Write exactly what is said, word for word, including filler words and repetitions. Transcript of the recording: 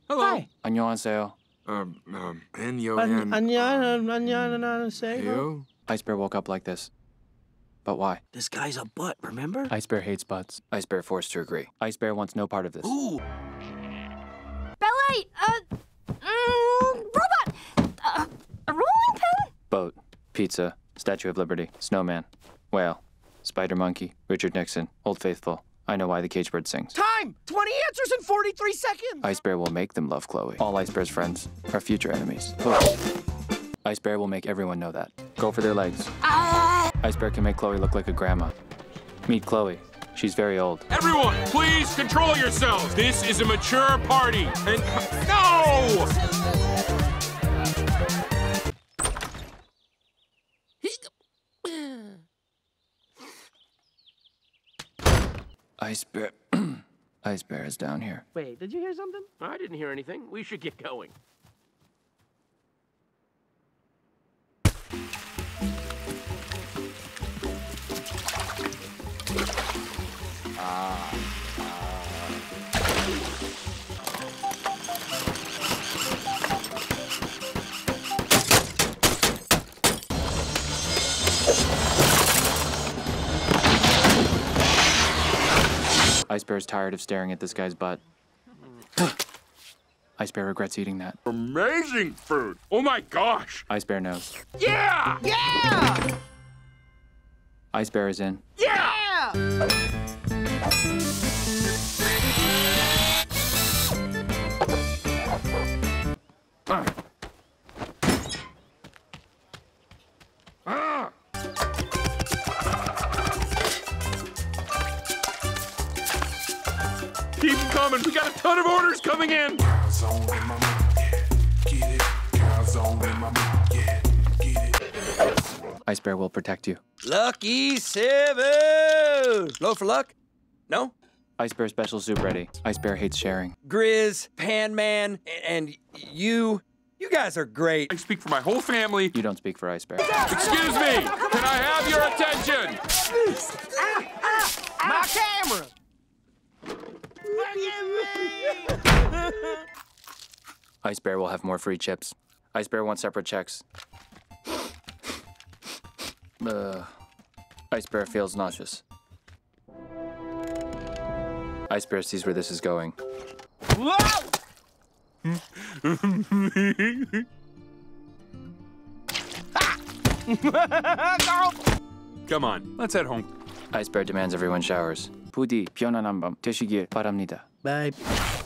Hello. Hi. 안녕하세요. Um, um, Enyo An- and... Anyan, Anyan, Anyan, Yo? Ice Bear woke up like this. But why? This guy's a butt, remember? Ice Bear hates butts. Ice Bear forced to agree. Ice Bear wants no part of this. Ooh. Ballet, uh, mm, robot, uh, a rolling pin? Boat, pizza, Statue of Liberty, snowman, whale, spider monkey, Richard Nixon, Old Faithful. I know why the cage bird sings. Time! twenty answers in forty-three seconds! Ice Bear will make them love Chloe. All Ice Bear's friends are future enemies. Look. Ice Bear will make everyone know that. Go for their legs. Uh, Ice Bear can make Chloe look like a grandma. Meet Chloe. She's very old. Everyone, please control yourselves. This is a mature party. And no! Ice Bear. Ice Bear is down here. Wait, did you hear something? I didn't hear anything. We should get going. Ice Bear is tired of staring at this guy's butt. Ice Bear regrets eating that. Amazing food. Oh my gosh. Ice Bear knows. Yeah! Yeah! Ice Bear is in. Yeah! Ah. Ah. Keep 'em coming. We got a ton of orders coming in. Ice Bear will protect you. Lucky seven! Low for luck? No? Ice Bear special soup ready. Ice Bear hates sharing. Grizz, Pan Man, and you, you guys are great. I speak for my whole family. You don't speak for Ice Bear. Excuse me. Can I have your attention? My camera! Ice Bear will have more free chips. Ice Bear wants separate checks. Uh, Ice Bear feels nauseous. Ice Bear sees where this is going. Whoa! Come on, let's head home. Ice Bear demands everyone showers. 부디 편안한 밤 되시길 바랍니다. Bye.